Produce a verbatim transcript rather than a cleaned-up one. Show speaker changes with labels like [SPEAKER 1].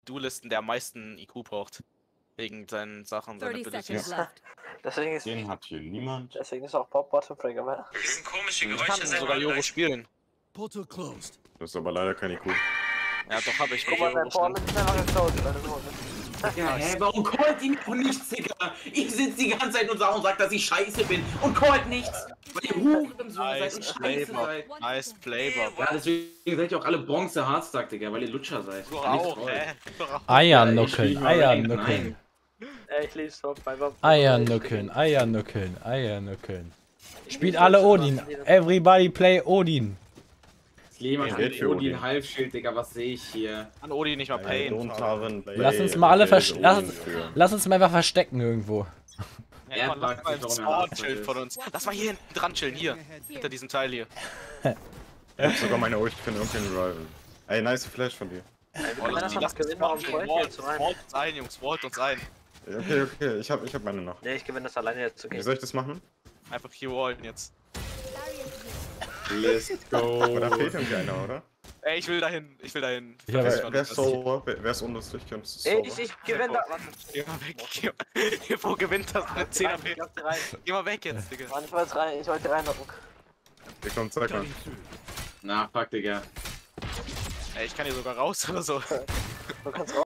[SPEAKER 1] Duelisten, der am meisten I Q braucht. Wegen seinen Sachen, seine Abilities.
[SPEAKER 2] Deswegen ist,
[SPEAKER 3] Den hat hier niemand.
[SPEAKER 2] deswegen ist auch Bob Bottom-Fragger, weil...
[SPEAKER 4] Das sind komische
[SPEAKER 1] Ich
[SPEAKER 4] Geräusche.
[SPEAKER 1] kann sogar Joro spielen.
[SPEAKER 5] Portal closed.
[SPEAKER 3] Das ist aber leider kein I Q.
[SPEAKER 1] Ja, doch, hab ich.
[SPEAKER 2] Guck mal, dein Portal ist einfach geclosed, weil du so bist.
[SPEAKER 6] Ja, hä, warum callt ihn auch nichts, Digga? Ich sitze die ganze Zeit und sag und sag, dass ich scheiße bin und callt nichts, weil ihr Huren so seid und scheiße seid.
[SPEAKER 1] Nice Playboy.
[SPEAKER 6] Ja, deswegen seid ihr auch alle Bronze Hardstack, Digga, weil ihr Lutscher seid.
[SPEAKER 1] Du auch, hä?
[SPEAKER 7] Eiernuckeln, Eiernuckeln.
[SPEAKER 2] Ey, ich lieb's Bob bei Bob.
[SPEAKER 7] Eiernuckeln, Eiernuckeln, Eiernuckeln. Spielt alle Odin. Everybody play Odin.
[SPEAKER 6] Jemand
[SPEAKER 3] Geld
[SPEAKER 6] hat
[SPEAKER 3] für
[SPEAKER 6] Odin
[SPEAKER 3] Odin.
[SPEAKER 6] Halbschild, Digga, was sehe ich hier?
[SPEAKER 1] Kann Odin nicht mal payen.
[SPEAKER 7] Lass uns mal alle verstecken. Lass, uns- lass uns mal einfach verstecken irgendwo.
[SPEAKER 1] Ja,
[SPEAKER 6] Er
[SPEAKER 1] komm, lass
[SPEAKER 6] fragt
[SPEAKER 1] mal
[SPEAKER 6] sich,
[SPEAKER 1] ein
[SPEAKER 6] warum er Hardstack
[SPEAKER 1] Spawn-Schild
[SPEAKER 6] ist.
[SPEAKER 1] von uns. Lass mal hier hinten dran chillen, hier. Hinter diesem Teil hier.
[SPEAKER 3] Ich hab sogar meine Ult für irgendeinen Rival. Ey, nice Flash von dir.
[SPEAKER 2] Ey, wir
[SPEAKER 1] Oh,
[SPEAKER 2] können
[SPEAKER 1] lass
[SPEAKER 2] das
[SPEAKER 1] die
[SPEAKER 2] noch
[SPEAKER 1] lass uns
[SPEAKER 2] gewinnen, warum
[SPEAKER 1] chillen.
[SPEAKER 2] freut ihr jetzt rein?
[SPEAKER 1] Wallt uns ein, Jungs, wallt uns ein.
[SPEAKER 3] Ja, okay, okay, ich hab, ich hab meine noch.
[SPEAKER 2] Nee, ich gewinne das alleine jetzt zu
[SPEAKER 3] Wie
[SPEAKER 2] gehen.
[SPEAKER 3] soll ich das machen?
[SPEAKER 1] Einfach hier wallen jetzt.
[SPEAKER 3] Let's go. Aber da fehlt irgendwie einer, oder?
[SPEAKER 1] Ey, ich will dahin, ich will dahin.
[SPEAKER 7] Ich hab-
[SPEAKER 1] Vergiss
[SPEAKER 3] Wer,
[SPEAKER 1] mal,
[SPEAKER 3] wer
[SPEAKER 1] das
[SPEAKER 3] ist
[SPEAKER 1] hier.
[SPEAKER 3] so, wer, wer ist unlustig? Könntest du
[SPEAKER 2] Ey,
[SPEAKER 3] so
[SPEAKER 2] ich, ich gewinne da. Warte,
[SPEAKER 1] Geh mal weg, geh mal. Wo gewinnt das mit zehn A P?
[SPEAKER 2] ich lass dir rein.
[SPEAKER 1] Geh mal weg jetzt, Digga.
[SPEAKER 2] Mann, ich wollte rein, ich wollte reinlocken.
[SPEAKER 3] Hier kommt Zecker.
[SPEAKER 6] Na, fuck, Digga.
[SPEAKER 1] Ey, ich kann hier sogar raus oder so.
[SPEAKER 2] Du kannst raus.